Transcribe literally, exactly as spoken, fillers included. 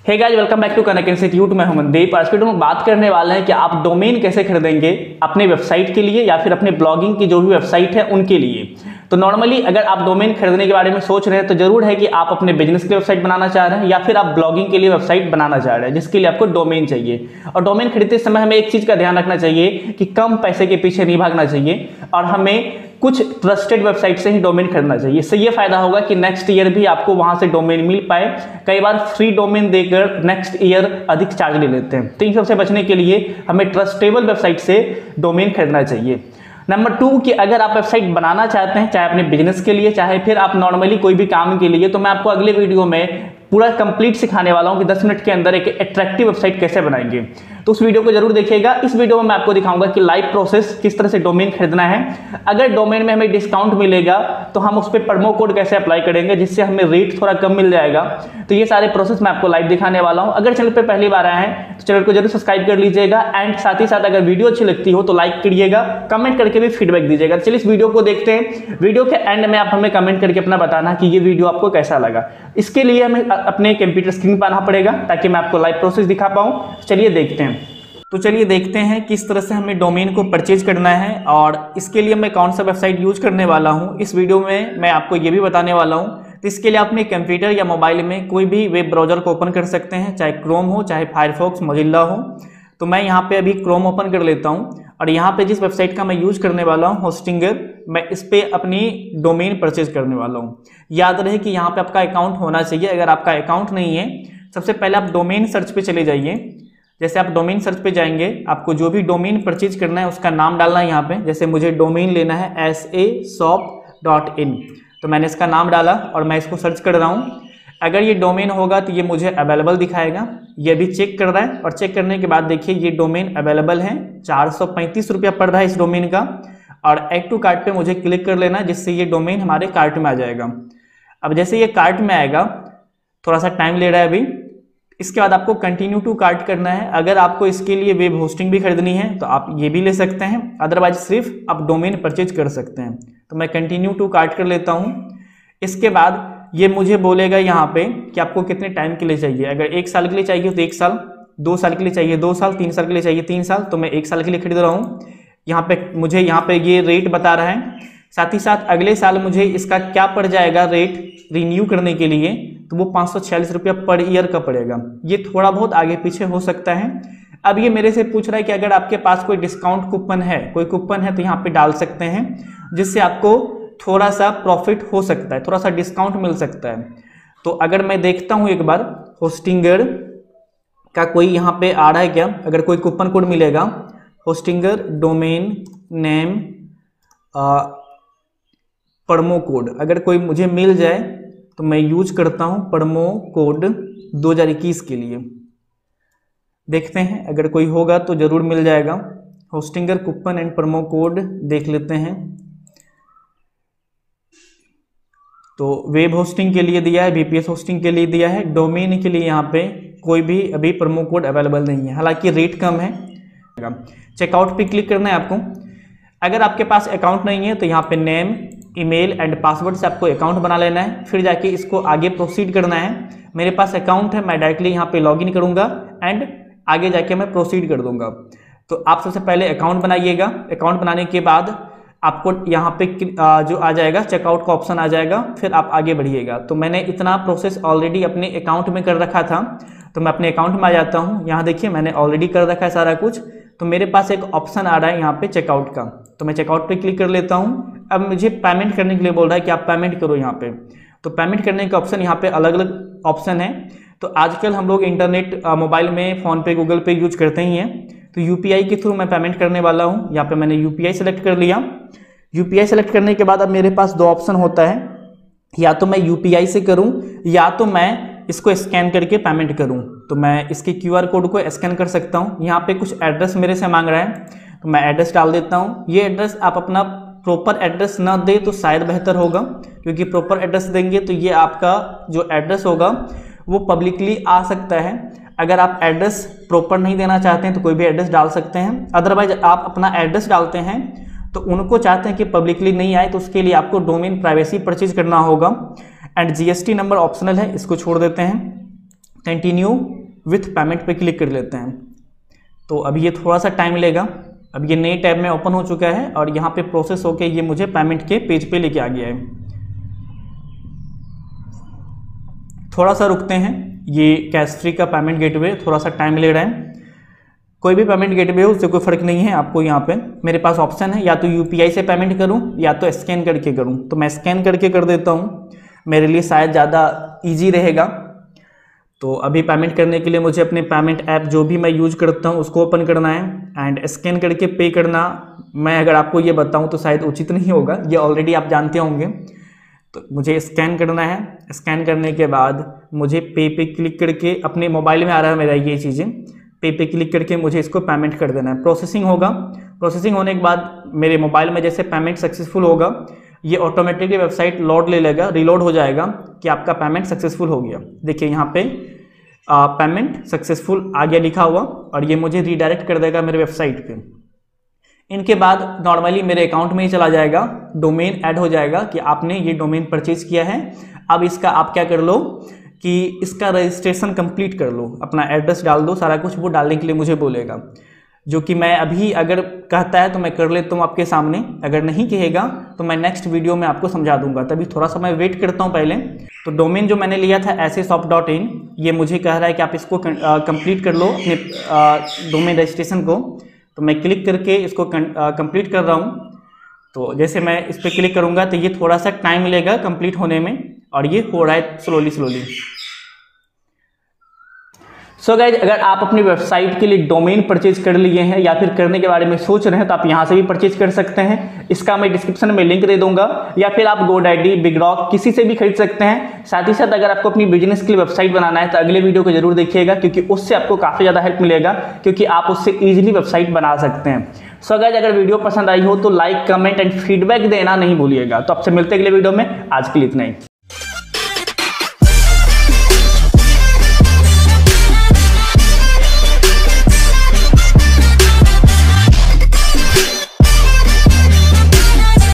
Hey guys, welcome back to connect institute. मैं हूं मनदीप। आज के वीडियो में बात करने वाले हैं कि आप डोमेन कैसे खरीदेंगे अपने वेबसाइट के लिए या फिर अपने ब्लॉगिंग की जो भी वेबसाइट है उनके लिए। तो नॉर्मली अगर आप डोमेन खरीदने के बारे में सोच रहे हैं तो जरूर है कि आप अपने बिजनेस के लिए वेबसाइट बनाना चाह रहे हैं या फिर आप ब्लॉगिंग के लिए वेबसाइट बनाना चाह रहे हैं, जिसके लिए आपको डोमेन चाहिए। और डोमेन खरीदते समय हमें एक चीज का ध्यान रखना चाहिए कि कम पैसे के पीछे नहीं भागना चाहिए और हमें कुछ ट्रस्टेड वेबसाइट से ही डोमेन खरीदना चाहिए। इससे ये फायदा होगा कि नेक्स्ट ईयर भी आपको वहां से डोमेन मिल पाए। कई बार फ्री डोमेन देकर नेक्स्ट ईयर अधिक चार्ज ले लेते हैं, तो इन सबसे बचने के लिए हमें ट्रस्टेबल वेबसाइट से डोमेन खरीदना चाहिए। नंबर टू कि अगर आप वेबसाइट बनाना चाहते हैं, चाहे अपने बिजनेस के लिए चाहे फिर आप नॉर्मली कोई भी काम के लिए, तो मैं आपको अगले वीडियो में पूरा कंप्लीट सिखाने वाला हूं कि दस मिनट के अंदर एक अट्रैक्टिव वेबसाइट कैसे बनाएंगे। तो उस वीडियो को जरूर देखिएगा। इस वीडियो में मैं आपको दिखाऊंगा कि लाइव प्रोसेस किस तरह से डोमेन खरीदना है। अगर डोमेन में हमें डिस्काउंट मिलेगा तो हम उस पर प्रोमो कोड कैसे अप्लाई करेंगे जिससे हमें रेट थोड़ा कम मिल जाएगा। तो ये सारे प्रोसेस मैं आपको लाइव दिखाने वाला हूं। अगर चैनल पर पहली बार आए हैं तो चैनल को जरूर सब्सक्राइब कर लीजिएगा एंड साथ ही साथ अगर वीडियो अच्छी लगती हो तो लाइक करिएगा, कमेंट करके भी फीडबैक दीजिएगा। चलिए इस वीडियो को देखते हैं। वीडियो के एंड में आप हमें कमेंट करके अपना बताना कि ये वीडियो आपको कैसा लगा। इसके लिए हमें अपने कंप्यूटर स्क्रीन पर आना पड़ेगा ताकि मैं आपको लाइव प्रोसेस दिखा पाऊं। चलिए देखते हैं। तो चलिए देखते हैं किस तरह से हमें डोमेन को परचेज करना है और इसके लिए मैं कौन सा वेबसाइट यूज करने वाला हूं। इस वीडियो में मैं आपको ये भी बताने वाला हूं। तो इसके लिए आप अपने कंप्यूटर या मोबाइल में कोई भी वेब ब्राउजर को ओपन कर सकते हैं, चाहे क्रोम हो चाहे फायरफॉक्स मोजिल्ला हो। तो मैं यहाँ पे अभी क्रोम ओपन कर लेता हूँ और यहाँ पे जिस वेबसाइट का मैं यूज करने वाला हूँ होस्टिंगर, मैं इस पे अपनी डोमेन परचेज करने वाला हूँ। याद रहे कि यहाँ पे आपका अकाउंट होना चाहिए। अगर आपका अकाउंट नहीं है, सबसे पहले आप डोमेन सर्च पे चले जाइए। जैसे आप डोमेन सर्च पे जाएंगे, आपको जो भी डोमेन परचेज करना है उसका नाम डालना है यहाँ पे। जैसे मुझे डोमेन लेना है S A shop dot in, तो मैंने इसका नाम डाला और मैं इसको सर्च कर रहा हूँ। अगर ये डोमेन होगा तो ये मुझे अवेलेबल दिखाएगा। ये भी चेक कर रहा है और चेक करने के बाद देखिए ये डोमेन अवेलेबल है। चार सौ पैंतीस रुपया पड़ रहा है इस डोमेन का और ऐड टू कार्ट पे मुझे क्लिक कर लेना, जिससे ये डोमेन हमारे कार्ट में आ जाएगा। अब जैसे ये कार्ट में आएगा, थोड़ा सा टाइम ले रहा है अभी। इसके बाद आपको कंटिन्यू टू कार्ट करना है। अगर आपको इसके लिए वेब होस्टिंग भी खरीदनी है तो आप ये भी ले सकते हैं, अदरवाइज सिर्फ आप डोमेन परचेज कर सकते हैं। तो मैं कंटिन्यू टू कार्ट कर लेता हूँ। इसके बाद ये मुझे बोलेगा यहाँ पे कि आपको कितने टाइम के लिए चाहिए। अगर एक साल के लिए चाहिए तो एक साल, दो साल के लिए चाहिए दो साल, तीन साल के लिए चाहिए तीन साल, तो मैं एक साल के लिए खरीद रहा हूँ। यहाँ पे मुझे यहाँ पे ये रेट बता रहा है। साथ ही साथ अगले साल मुझे इसका क्या पड़ जाएगा रेट रिन्यू करने के लिए, तो वो पाँच सौ छियालीस रुपया पर ईयर का पड़ेगा। ये थोड़ा बहुत आगे पीछे हो सकता है। अब ये मेरे से पूछ रहा है कि अगर आपके पास कोई डिस्काउंट कूपन है, कोई कूपन है तो यहाँ पे डाल सकते हैं, जिससे आपको थोड़ा सा प्रॉफिट हो सकता है, थोड़ा सा डिस्काउंट मिल सकता है। तो अगर मैं देखता हूँ एक बार होस्टिंगर का कोई यहाँ पे आ रहा है क्या, अगर कोई कूपन कोड मिलेगा। Hostinger domain name promo code अगर कोई मुझे मिल जाए तो मैं यूज करता हूँ प्रोमो कोड दो हज़ार इक्कीस के लिए। देखते हैं अगर कोई होगा तो जरूर मिल जाएगा। Hostinger coupon and promo code देख लेते हैं। तो वेब होस्टिंग के लिए दिया है, वीपीएस होस्टिंग के लिए दिया है, डोमेन के लिए यहाँ पे कोई भी अभी प्रोमो कोड अवेलेबल नहीं है, हालांकि रेट कम है। चेकआउट पे क्लिक करना है आपको। अगर आपके पास अकाउंट नहीं है तो यहाँ पे नेम ईमेल एंड पासवर्ड से आपको अकाउंट बना लेना है, फिर जाके इसको आगे प्रोसीड करना है। मेरे पास अकाउंट है, मैं डायरेक्टली यहाँ पे लॉगिन करूँगा एंड आगे जाके मैं प्रोसीड कर दूंगा। तो आप सबसे पहले अकाउंट बनाइएगा। अकाउंट बनाने के बाद आपको यहाँ पे जो आ जाएगा चेकआउट का ऑप्शन आ जाएगा, फिर आप आगे बढ़िएगा। तो मैंने इतना प्रोसेस ऑलरेडी अपने अकाउंट में कर रखा था, तो मैं अपने अकाउंट में आ जाता हूँ। यहाँ देखिए मैंने ऑलरेडी कर रखा है सारा कुछ। तो मेरे पास एक ऑप्शन आ रहा है यहाँ पे चेकआउट का, तो मैं चेकआउट पे क्लिक कर लेता हूँ। अब मुझे पेमेंट करने के लिए बोल रहा है कि आप पेमेंट करो यहाँ पे। तो पेमेंट करने का ऑप्शन यहाँ पे अलग अलग ऑप्शन है। तो आजकल हम लोग इंटरनेट मोबाइल में PhonePe Google pay use करते ही हैं, तो यूपीआई के थ्रू मैं पेमेंट करने वाला हूँ। यहाँ पे मैंने यूपीआई सेलेक्ट कर लिया। यूपीआई सेलेक्ट करने के बाद अब मेरे पास दो ऑप्शन होता है, या तो मैं यूपीआई से करूँ या तो मैं इसको स्कैन करके पेमेंट करूं। तो मैं इसके क्यूआर कोड को स्कैन कर सकता हूं। यहाँ पे कुछ एड्रेस मेरे से मांग रहा है, तो मैं एड्रेस डाल देता हूं। ये एड्रेस आप अपना प्रॉपर एड्रेस ना दे तो शायद बेहतर होगा, क्योंकि प्रॉपर एड्रेस देंगे तो ये आपका जो एड्रेस होगा वो पब्लिकली आ सकता है। अगर आप एड्रेस प्रॉपर नहीं देना चाहते हैं तो कोई भी एड्रेस डाल सकते हैं, अदरवाइज आप अपना एड्रेस डालते हैं तो उनको चाहते हैं कि पब्लिकली नहीं आए, तो उसके लिए आपको डोमेन प्राइवेसी परचेज करना होगा। एंड जीएसटी नंबर ऑप्शनल है, इसको छोड़ देते हैं। कंटिन्यू विथ पेमेंट पे क्लिक कर लेते हैं। तो अभी ये थोड़ा सा टाइम लेगा। अब ये नए टैब में ओपन हो चुका है और यहाँ पे प्रोसेस होके ये मुझे पेमेंट के पेज पे लेके आ गया है। थोड़ा सा रुकते हैं, ये कैश फ्री का पेमेंट गेटवे थोड़ा सा टाइम ले रहा है। कोई भी पेमेंट गेटवे हो उससे कोई फ़र्क नहीं है। आपको यहाँ पे मेरे पास ऑप्शन है, या तो यूपीआई से पेमेंट करूँ या तो स्कैन करके करूँ। तो मैं स्कैन करके कर देता हूँ, मेरे लिए शायद ज़्यादा ईजी रहेगा। तो अभी पेमेंट करने के लिए मुझे अपने पेमेंट ऐप जो भी मैं यूज करता हूँ उसको ओपन करना है एंड स्कैन करके पे करना। मैं अगर आपको ये बताऊँ तो शायद उचित नहीं होगा, ये ऑलरेडी आप जानते होंगे। तो मुझे स्कैन करना है। स्कैन करने के बाद मुझे पे पे क्लिक करके, अपने मोबाइल में आ रहा है मेरा ये चीज़ें, पे पे क्लिक करके मुझे इसको पेमेंट कर देना है। प्रोसेसिंग होगा। प्रोसेसिंग होने के बाद मेरे मोबाइल में जैसे पेमेंट सक्सेसफुल होगा, ये ऑटोमेटिकली वेबसाइट लोड ले लेगा, रिलोड हो जाएगा कि आपका पेमेंट सक्सेसफुल हो गया। देखिए यहाँ पे पेमेंट सक्सेसफुल आ गया लिखा हुआ और ये मुझे रीडायरेक्ट कर देगा मेरे वेबसाइट पे। इनके बाद नॉर्मली मेरे अकाउंट में ही चला जाएगा, डोमेन ऐड हो जाएगा कि आपने ये डोमेन परचेज किया है। अब इसका आप क्या कर लो कि इसका रजिस्ट्रेशन कंप्लीट कर लो, अपना एड्रेस डाल दो, सारा कुछ वो डालने के लिए मुझे बोलेगा, जो कि मैं अभी अगर कहता है तो मैं कर लेता हूँ आपके सामने, अगर नहीं कहेगा तो मैं नेक्स्ट वीडियो में आपको समझा दूंगा। तभी थोड़ा सा मैं वेट करता हूँ पहले। तो डोमेन जो मैंने लिया था S A shop dot in, ये मुझे कह रहा है कि आप इसको कंप्लीट कर लो अपने डोमेन रजिस्ट्रेशन को। तो मैं क्लिक करके इसको कंप्लीट कर रहा हूँ। तो जैसे मैं इस पर क्लिक करूँगा तो ये थोड़ा सा टाइम लेगा कंप्लीट होने में और ये हो रहा है slowly slowly. So so guys, अगर आप अपनी वेबसाइट के लिए डोमेन परचेज कर लिए हैं या फिर करने के बारे में सोच रहे हैं तो आप यहाँ से भी परचेज कर सकते हैं। इसका मैं डिस्क्रिप्शन में लिंक दे दूंगा, या फिर आप गोडैडी, बिगडॉग किसी से भी खरीद सकते हैं। साथ ही साथ अगर आपको अपनी बिजनेस के लिए वेबसाइट बनाना है तो अगले वीडियो को जरूर देखिएगा, क्योंकि उससे आपको काफ़ी ज़्यादा हेल्प मिलेगा, क्योंकि आप उससे ईजिली वेबसाइट बना सकते हैं। सो so गाइज, अगर वीडियो पसंद आई हो तो लाइक, कमेंट एंड फीडबैक देना नहीं भूलिएगा। तो आपसे मिलते हैं अगले वीडियो में। आज के लिए इतना ही।